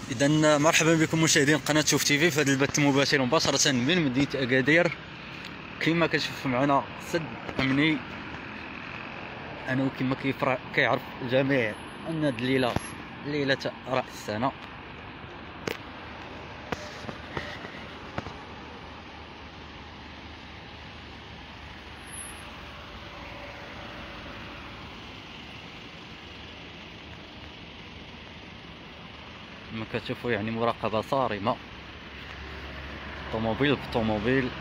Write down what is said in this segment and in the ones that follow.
إذا مرحبا بكم مشاهدين قناة شوف تيفي في هذا البث المباشر مباشرة من مدينة أكادير. كما كتشوفوا معنا سد أمني، أنا كما كيعرف الجميع أن هذه الليلة ليلة رأس السنة. كما كتشوفوا يعني مراقبة صارمة، طوموبيل بطوموبيل.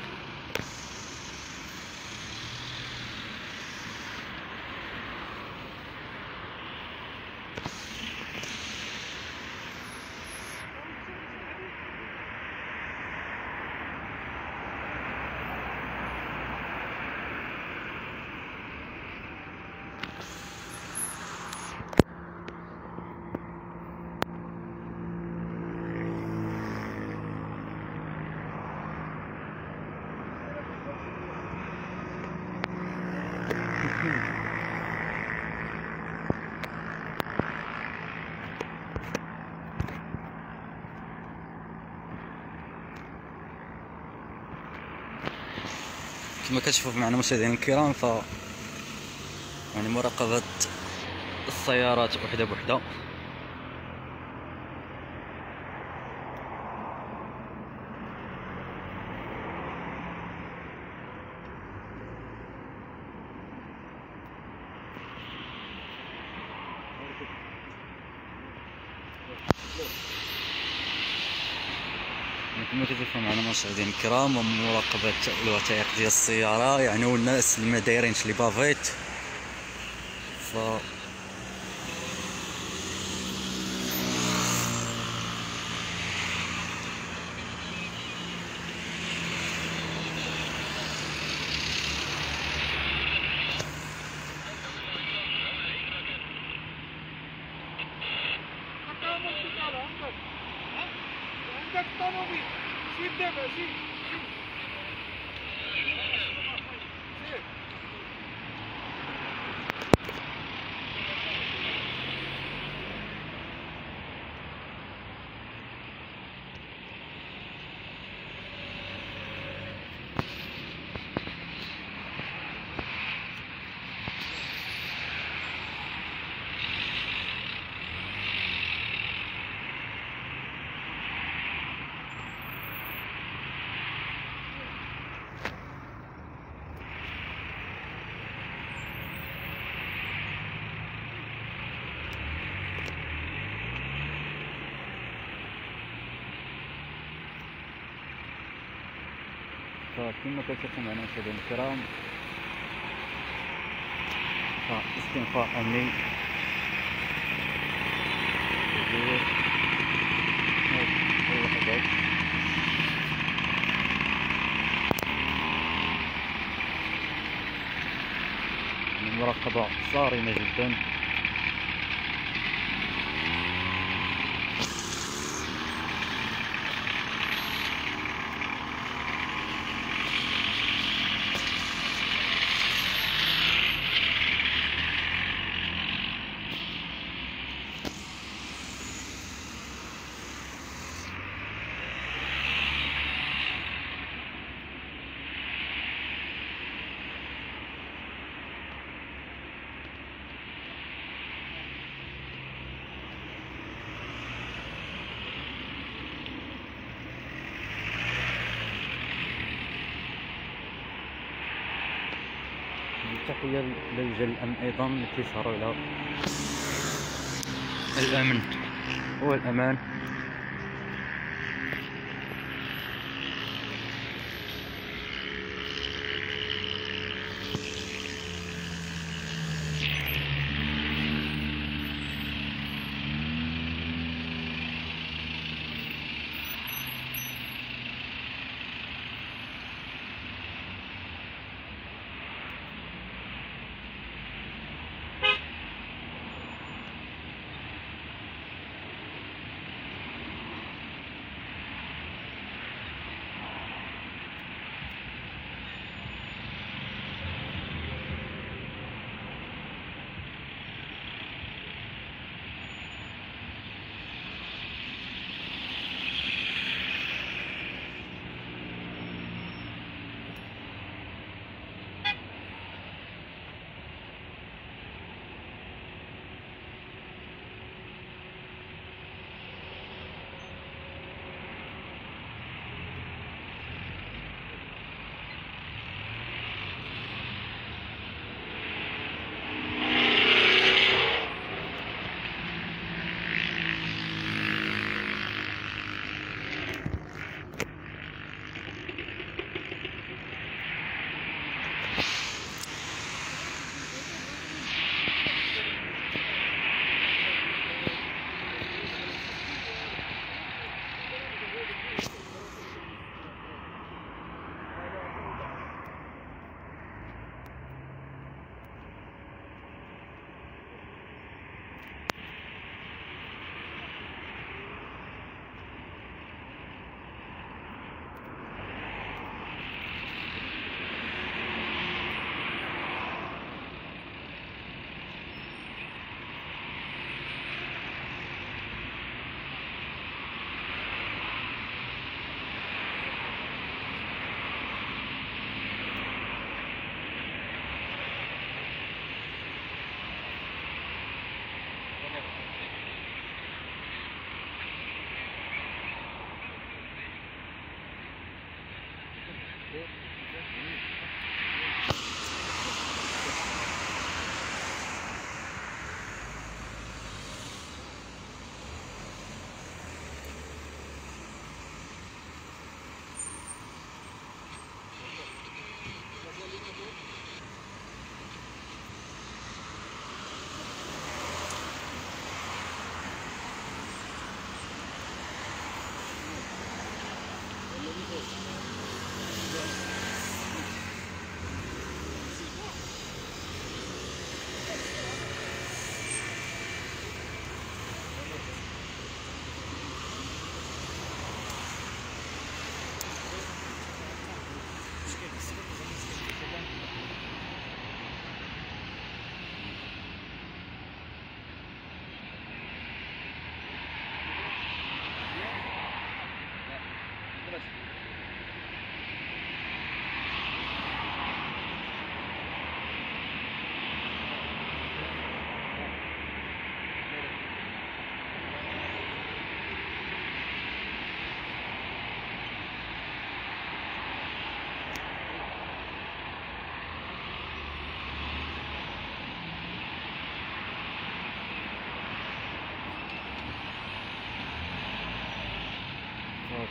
كما كتشوفوا معنا مشاهدينا الكرام، يعني مراقبة السيارات وحدة بوحدة. كما كتشوفوا معنا مشاهدينا الكرام، ومراقبة الوثائق ديال السيارة يعني، والناس اللي ما دايرينش لي بافيت. عندك طوموبيل سير دابا سير فكما كتشوفوا معنا مشاهدينا الكرام، استنفاء أمني المراقبة صارمة جدا. تحية لرجال الأمن أيضا اللي كيسهروا على الأمن والأمان.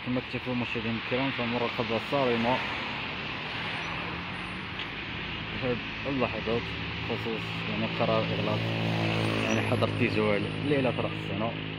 كما كتشوفوا مشاهدينا الكرام فالمراقبة صارمة في هذه اللحظات بخصوص يعني قرار إغلاق يعني حظر تيزوال ليلة رأس السنة.